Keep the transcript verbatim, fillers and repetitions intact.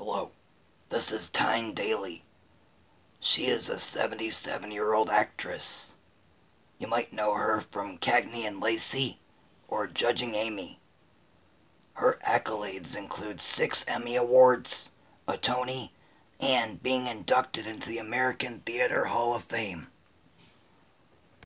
Hello, this is Tyne Daly. She is a seventy-seven-year-old actress. You might know her from Cagney and Lacey or Judging Amy. Her accolades include six Emmy Awards, a Tony, and being inducted into the American Theater Hall of Fame.